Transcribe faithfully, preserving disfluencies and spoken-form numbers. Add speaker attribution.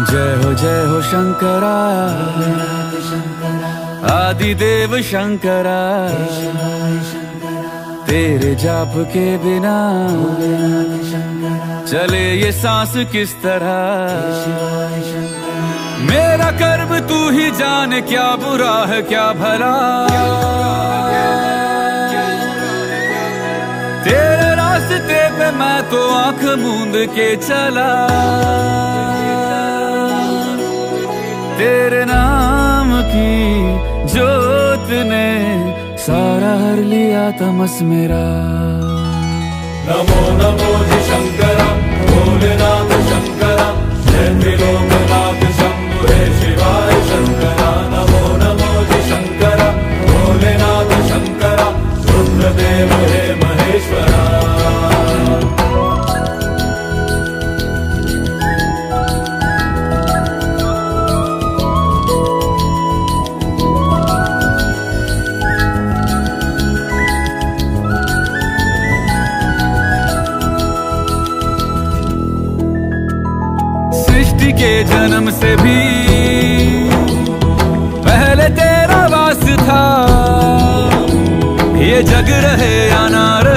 Speaker 1: जय हो जय हो शंकरा, आदिदेव शंकरा, तेरे जाप के बिना चले ये सांस किस तरह। मेरा कर्म तू ही जाने, क्या बुरा है क्या भला, तेरे रास्ते पे मैं तो आंख मूंद के चला। तेरे नाम की जोत ने सारा हर लिया तमस मेरा।
Speaker 2: नमो नमो जी शंकरा, भोलेनाथ शंकरा, जय त्रिलोकनाथ शंभु हे शिवाय शंकरा। नमो नमो जी शंकरा, भोलेनाथ शंकरा, रुद्रदेव हे महेश्वरा।
Speaker 1: सृष्टि के जन्म से भी पहले तेरा वास था, ये जग रहे या ना रहे